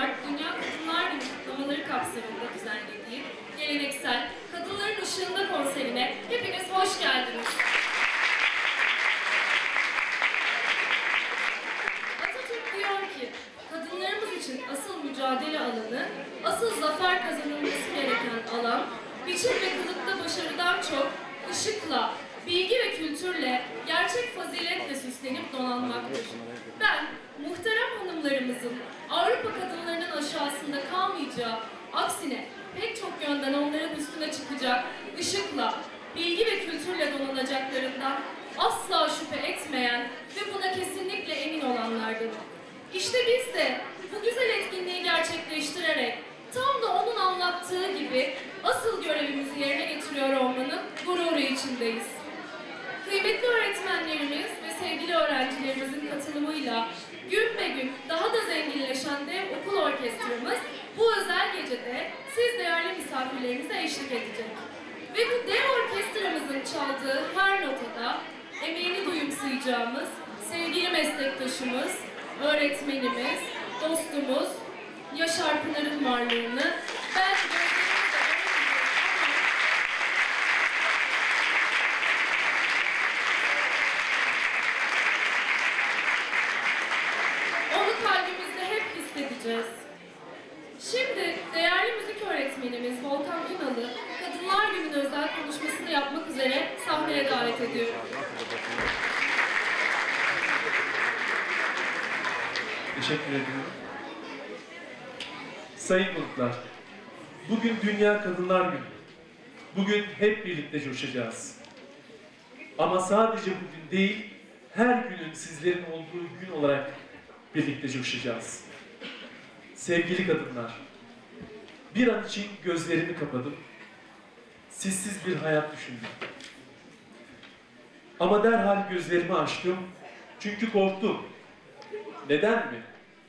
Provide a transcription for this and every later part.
Mart Dünya Kadınlar Günü kutlamaları kapsamında düzenlediği geleneksel Kadınların Işığında konserine hepiniz hoş geldiniz. Atatürk diyor ki, kadınlarımız için asıl mücadele alanı, asıl zafer kazanılması gereken alan, biçim ve kılıkta başarıdan çok, ışıkla, bilgi ve kültürle, gerçek faziletle süslenip donanmaktır. Ben, muhterem hanımlarımızın Avrupa kadınlarının aşağısında kalmayacağı, aksine pek çok yönden onların üstüne çıkacak, ışıkla, bilgi ve kültürle donanacaklarından asla şüphe etmeyen ve buna kesinlikle emin olanlardır. İşte biz de bu güzel etkinliği gerçekleştirerek tam da onun anlattığı gibi asıl görevimizi yerine getiriyor olmanın gururu içindeyiz. Kıymetli öğretmenlerimiz ve sevgili öğrencilerimizin katılımıyla gün be gün daha da zenginleşen dev okul orkestramız bu özel gecede siz değerli misafirlerimize eşlik edecek. Ve bu dev orkestramızın çaldığı her notada emeğini duyumsayacağımız sevgili meslektaşımız, öğretmenimiz, dostumuz Yaşar Pınar'ın varlığını ben onu kalbimizde hep hissedeceğiz. Şimdi değerli müzik öğretmenimiz Volkan Ünal'ı Kadınlar Günü'nün özel konuşmasını yapmak üzere sahneye davet ediyorum. Teşekkür ediyorum. Sayın konuklar, bugün Dünya Kadınlar Günü. Bugün hep birlikte coşacağız. Ama sadece bugün değil, her günün sizlerin olduğu gün olarak birlikte coşacağız. Sevgili kadınlar, bir an için gözlerimi kapadım. Sizsiz bir hayat düşündüm. Ama derhal gözlerimi açtım. Çünkü korktum. Neden mi?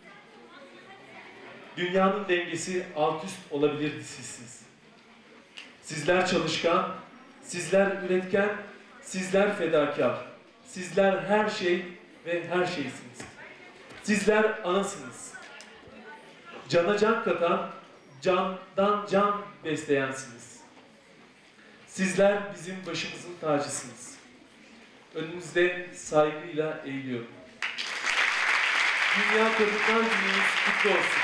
Dünyanın dengesi alt üst olabilirdi sizsiz. Sizler çalışkan, sizler üretken, sizler fedakar. Sizler her şey ve her şeysiniz. Sizler anasınız. Cana can katan, candan can besleyensiniz. Sizler bizim başımızın tacısınız. Önünüzde saygıyla eğiliyorum. Dünya Kadınlar Günü'nüz kutlu olsun.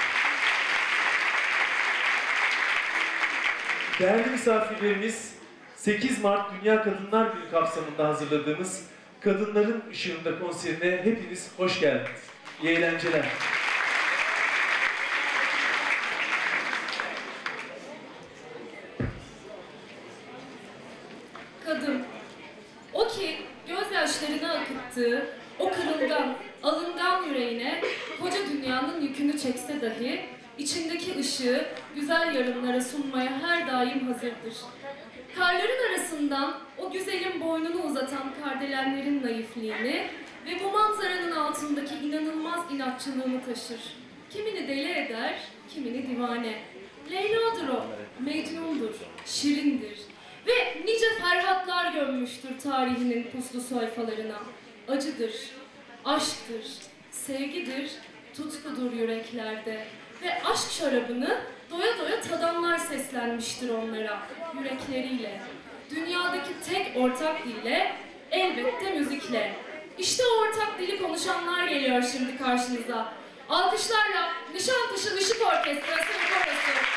Değerli misafirlerimiz, 8 Mart Dünya Kadınlar Günü kapsamında hazırladığımız Kadınların Işığında konserine hepiniz hoş geldiniz. İyi eğlenceler. Kadın, o ki gözyaşlarını akıttığı, o kırılgan, alıngan yüreğine koca dünyanın yükünü çekse dahi, içindeki ışığı güzel yarınlara sunmaya her daim hazırdır. Karların arasından o güzelin boynunu uzatan kardelenlerin naifliğini ve bu manzaranın altındaki inanılmaz inatçılığını taşır. Kimini deli eder, kimini divane. Leyla'dır o, Mecnun'dur, şirindir ve nice ferhatlar gömmüştür tarihinin puslu sayfalarına. Acıdır, aşktır, sevgidir, tutkudur yüreklerde ve aşk şarabını doya doya tadanlar seslenmiştir onlara yürekleriyle. Dünyadaki tek ortak dille, elbette müzikle. İşte o ortak dili konuşanlar geliyor şimdi karşınıza. Alkışlarla Nişantaşı Işık Orkestrası ve Korosu.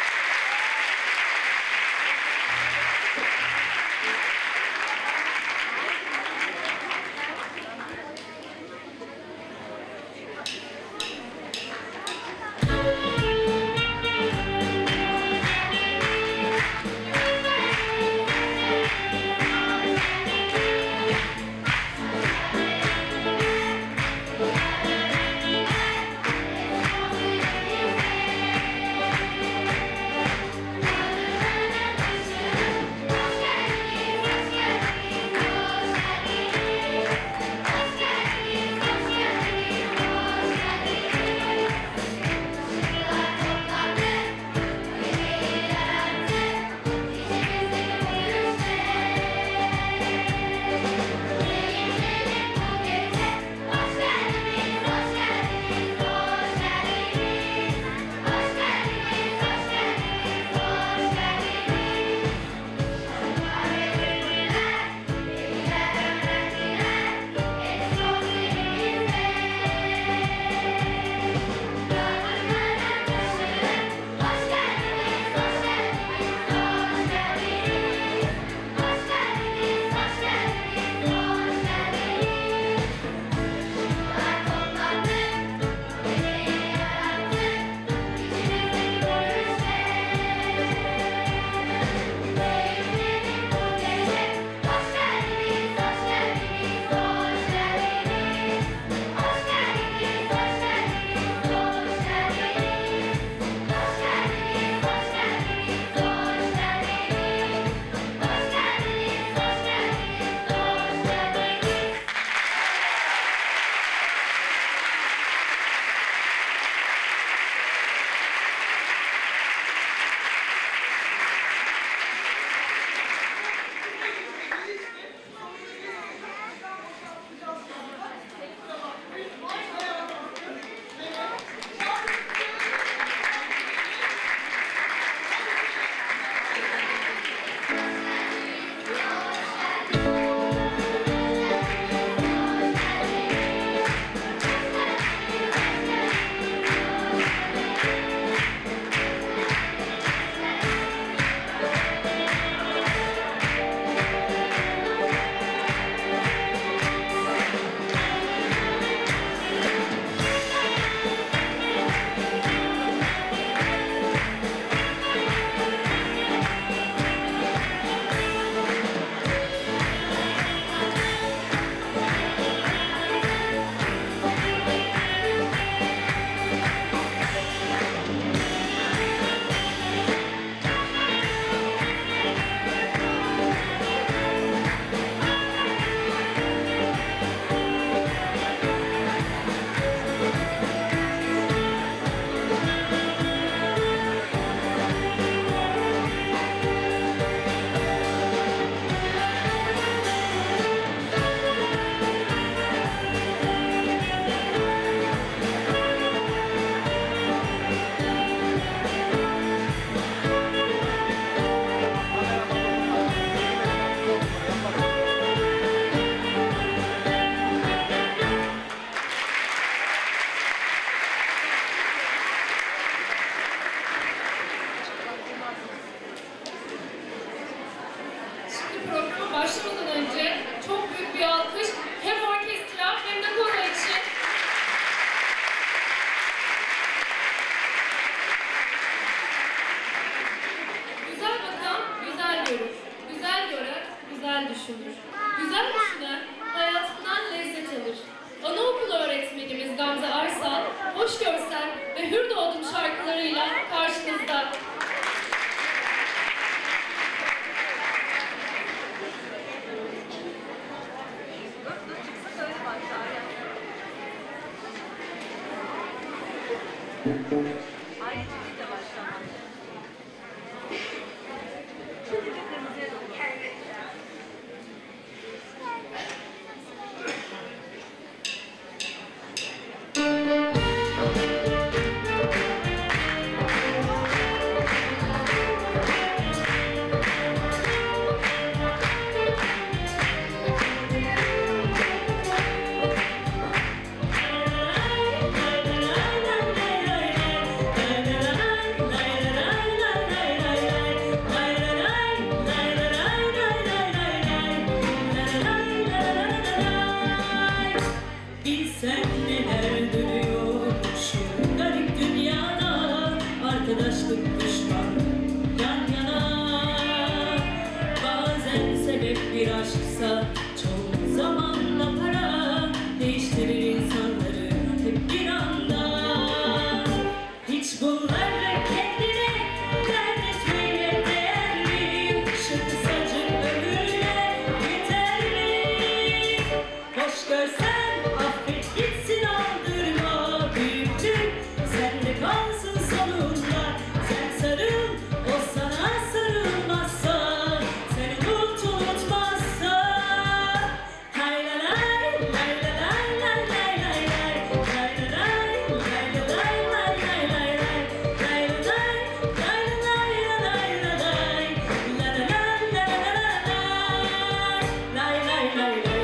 Bilsen neler dönüyor şu garip dünyada, arkadaşlık düşman yan yana. Bazen sebep bir aşksa çoğu zaman da para değiştirir insanları hep bir anda. Hiç bunları kendine dert etmeye değer mi? Şu kısacık ömürle yeter mi? Hoş görsen affet gitsin, aldırma büyüktür, sende kalsın sonunda. Sen sarıl, o sana sarılmazsa, sen unutmazsa. Hay la lay, lay la lay, lay lay lay lay, lay la lay, lay la lay, lay lay lay lay, lay la lay, lay la lay, lay la lay, la la lay, la la la lay, lay lay lay lay.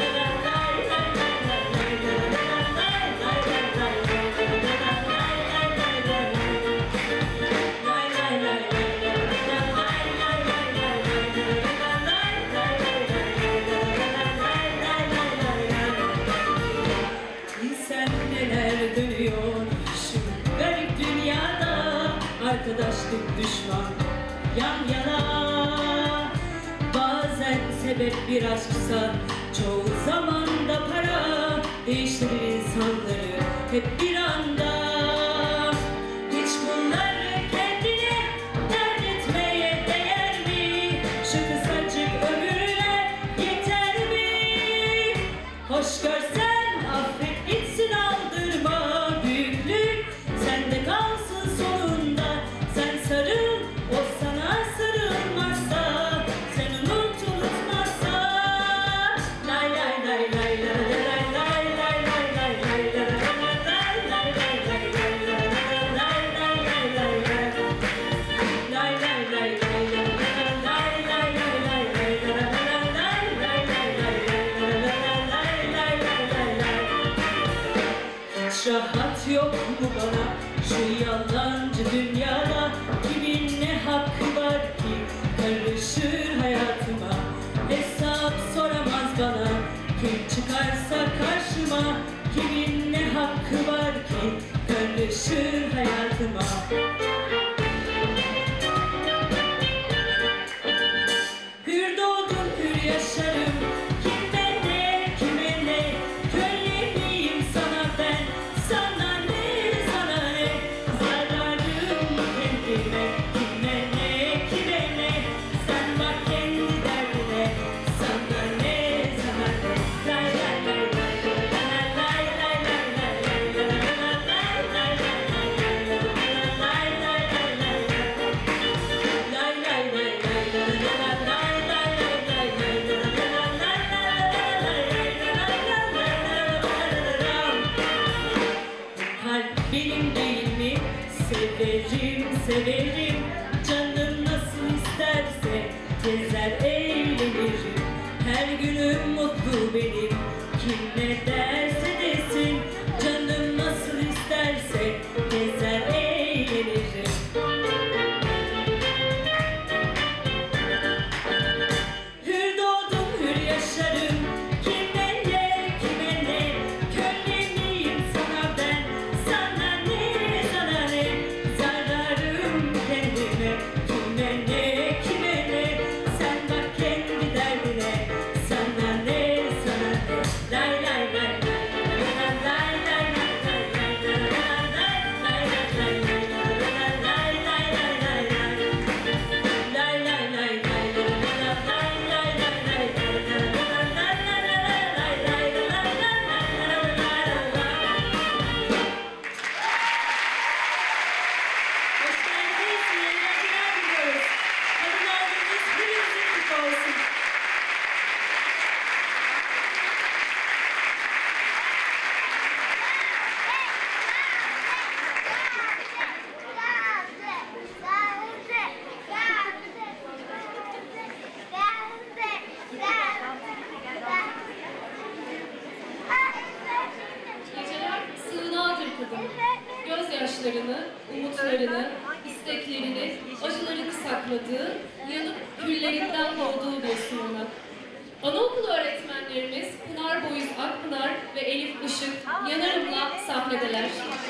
Bilsen neler dönüyor şu garip dünyada, arkadaşlık düşman yan yana. Bazen sebep bir aşksa çoğu zaman da para değiştirir insanları hep bir anda. Hiç bunları kendine dert etmeye değer mi? Şu kısacık ömürle yeter mi? Hoş görsen affet gitsin, aldırma büyüklük, sende kalsın sonunda. Sen sarıl, o sana sarılmazsa, sen unutmazsa. Lay lay lay lay lay lay lay lay lay lay lay lay lay hiç rahat yok mu bana şu yalancı dünyada? Kimin ne hakkı var ki karışır hayatıma? Hesap soramaz bana kim çıkarsa karşıma. Kimin ne hakkı var ki karışır hayatıma? Hür doğdum, hür yaşarım. Kime ne, kime ne? Köle miyim sana ben? Sana ne, sana ne? Zararım kendime. Kime ne, kime ne? Sen bak kendi derdine. Sana ne, sana ne? Lay lay lay lay lay lay lay lay lay lay benim değil mi? Severim, severim. Canım nasıl isterse gezer eğlenirim. Her günüm mutlu benim. Kim ne derse desin. Canım nasıl isterse gezer eğlenirim. Hür doğdum, hür yaşarım. Kime ne, kime ne? Köle miyim sana ben? Sana ne, sana ne? Zararım kendime. ihtiyaçlarını, umutlarını, isteklerini, acılarını sakladığı, yanıp küllerinden doğduğu bir sığınak. Anaokulu öğretmenlerimiz Pınar Boyuz Akpınar ve Elif Işık Yanarım'la sahnedeler.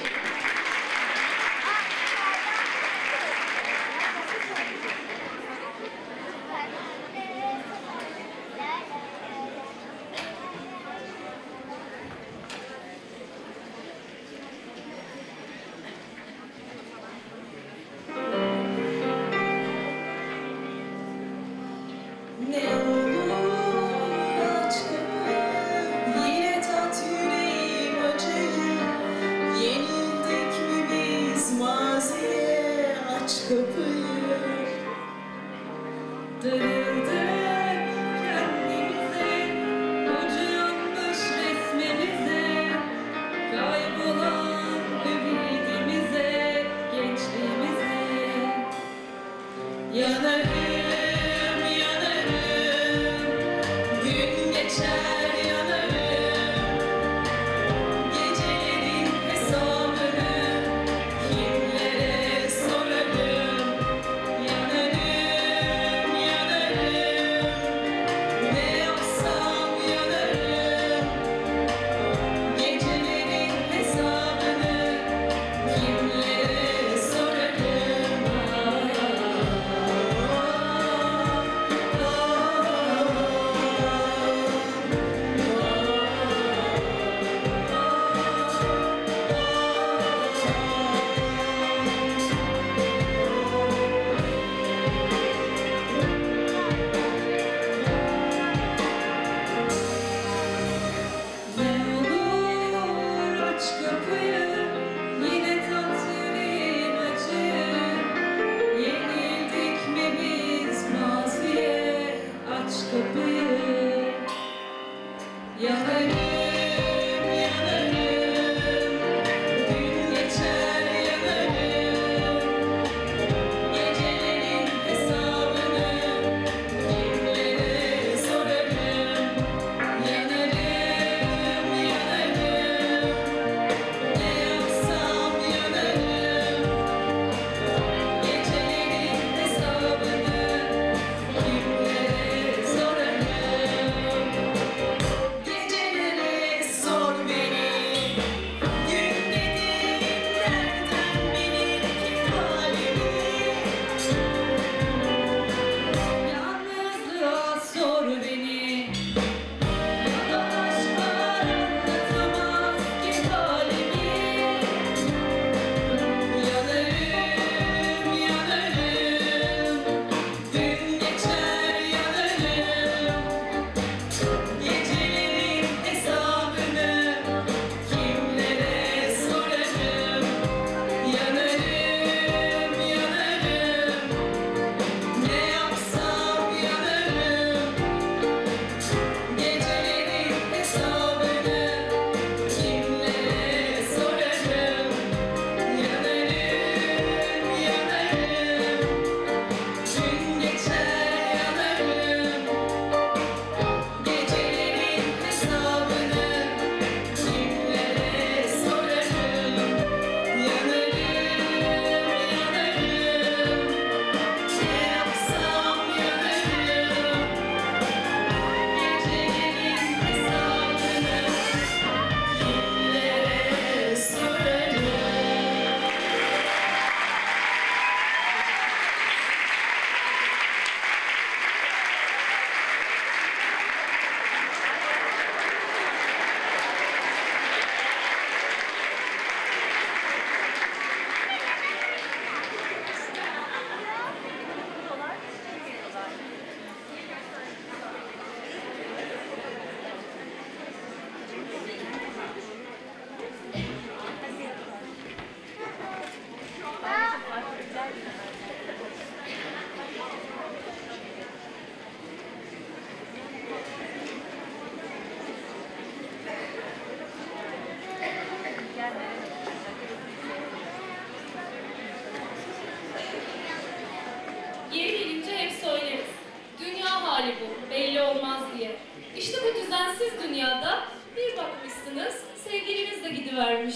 hali bu, belli olmaz diye. İşte bu düzensiz dünyada bir bakmışsınız, sevgiliniz de gidivermiş.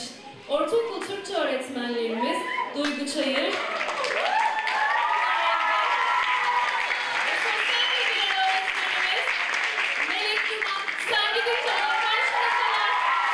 ortaokul Türkçe öğretmenlerimiz Duygu Çayır ve sosyal bilgiler öğretmenimiz Melek Duman. Sen gidince karşınızdalar.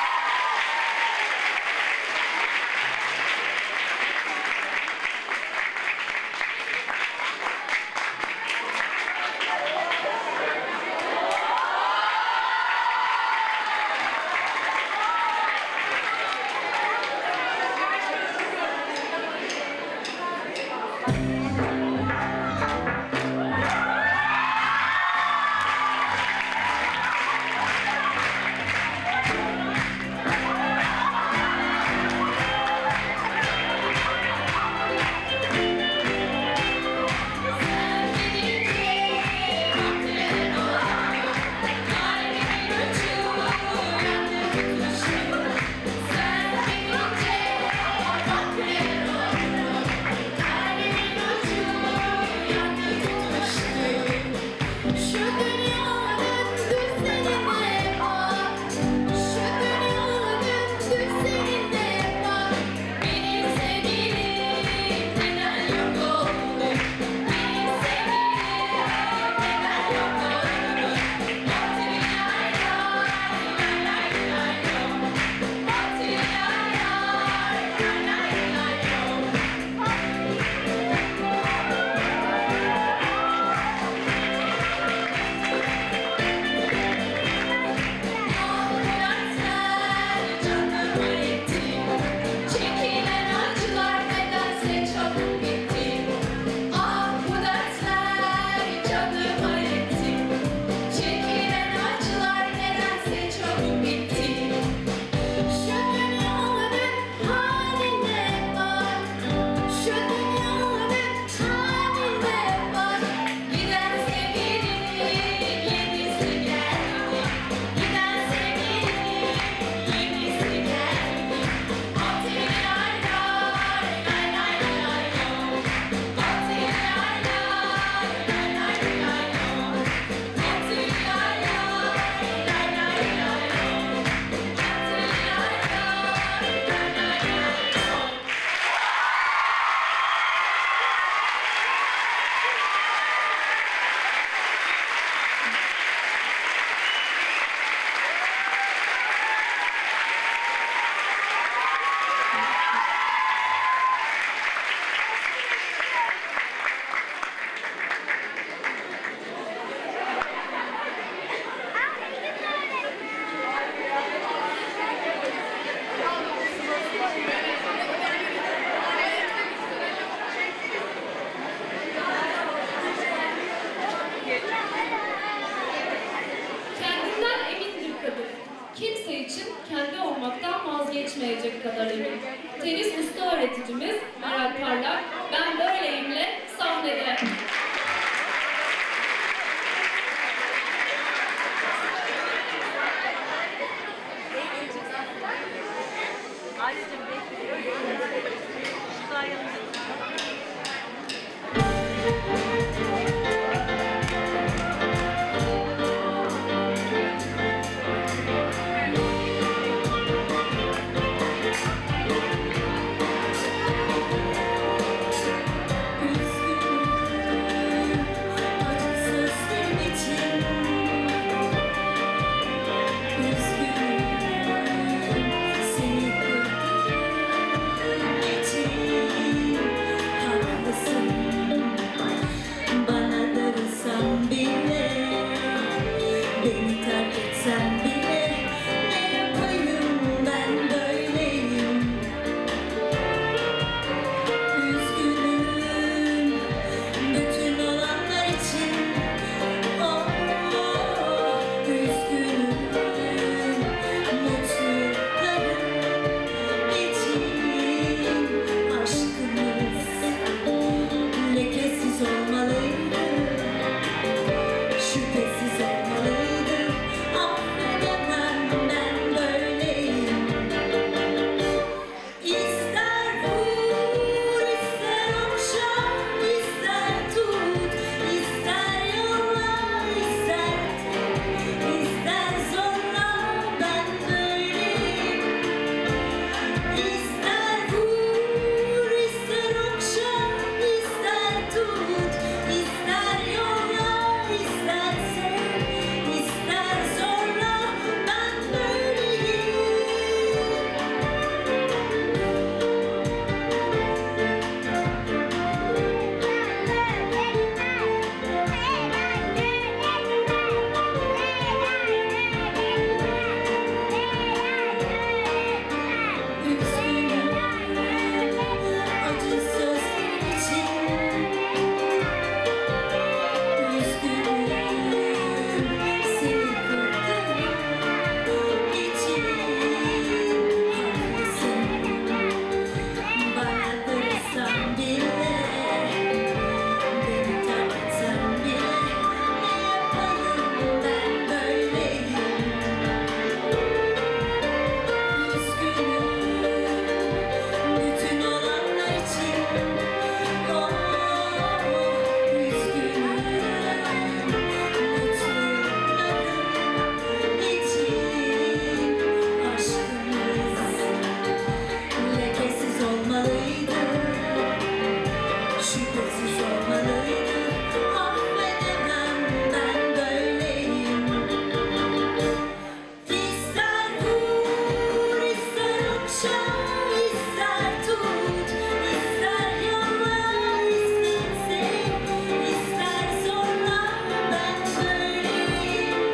Kimse için kendi olmaktan vazgeçmeyecek kadar emin. Tenis usta öğreticimiz Meral Parlak, "Ben böyleyim'le sahnede. Ayrıca bekliyorum. Şu da yanımda. Seni kırdığım için okşa, ister tut, ister yolla, ister sev, ister zorla, ben böyleyim.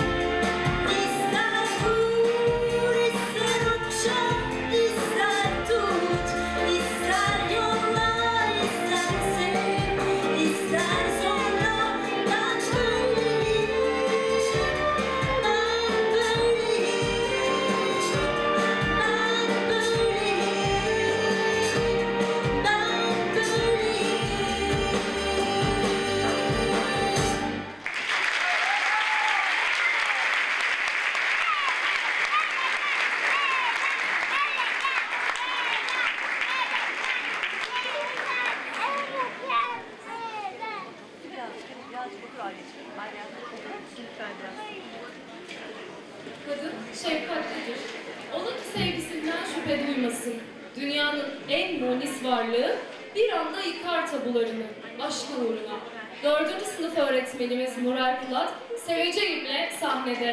İster vur, ister okşa, ister tut, ister yolla, ister sev, ister zorla, ben böyleyim. Ben böyleyim. Birazcık otur anneciğim. Aynen. Oturur musun lütfen biraz? Kadın şefkatlidir. Ola ki sevgisinden şüphe duymasın. Dünyanın en monis varlığı bir anda yıkar tabularını aşkı uğruna. 4. sınıf öğretmenimiz Nuray Polat, seveceğimle sahnede.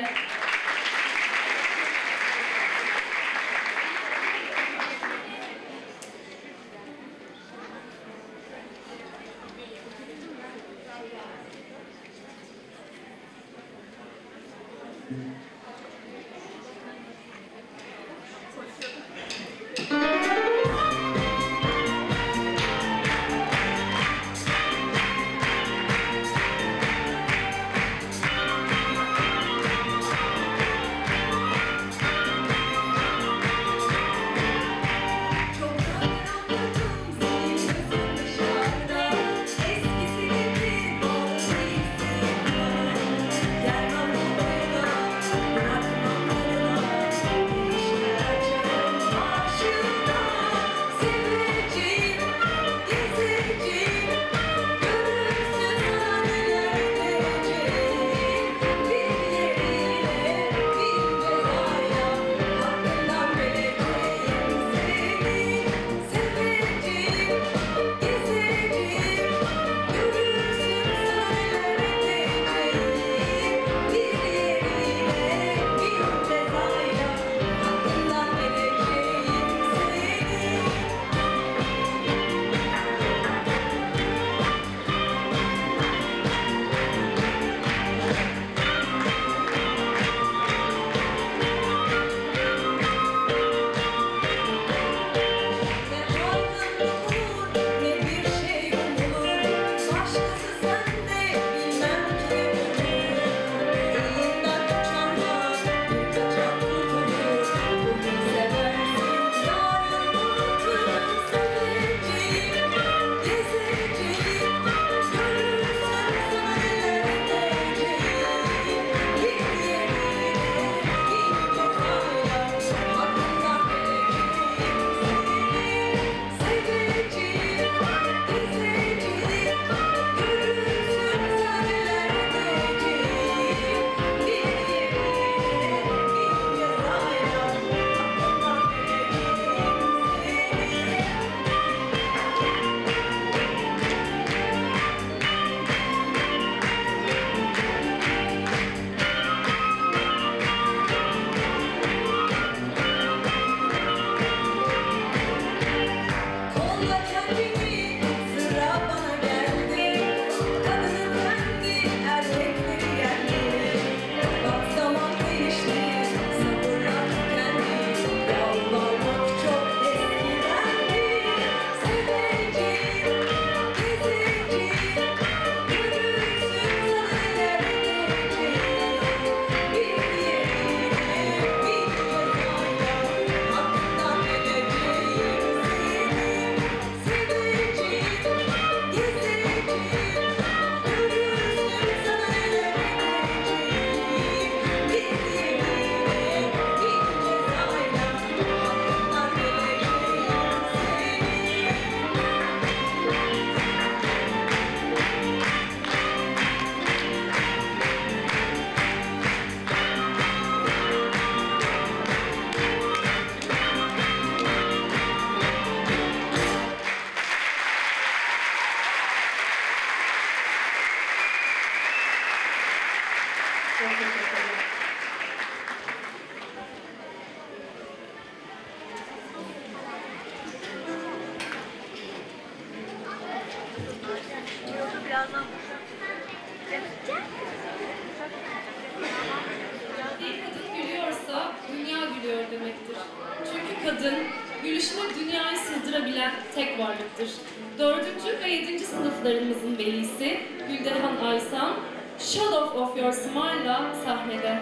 Bir kadın gülüyorsa dünya gülüyor demektir. Çünkü kadın gülüşüne dünyayı sığdırabilen tek varlıktır. 4. ve 7. sınıflarımızın velisi Güldehan Aysan, Shut Off of Your Smile'la sahnede.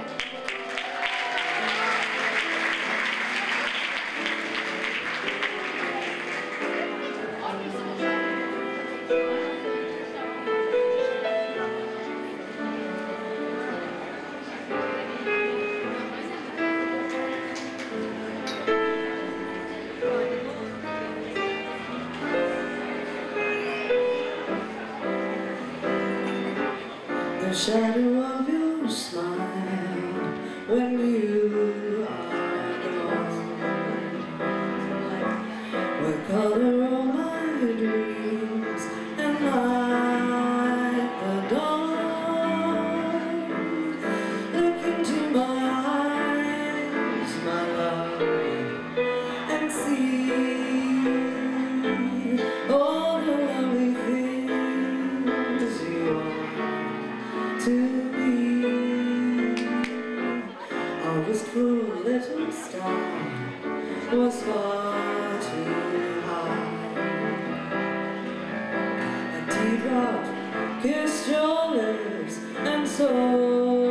The shadow of your smile when you are gone will color all my dreams and light the dawn. Look into my eyes, my love, and see all the lovely things you are to be. Our wistful little star was far too high. A teardrop kissed your lips, and so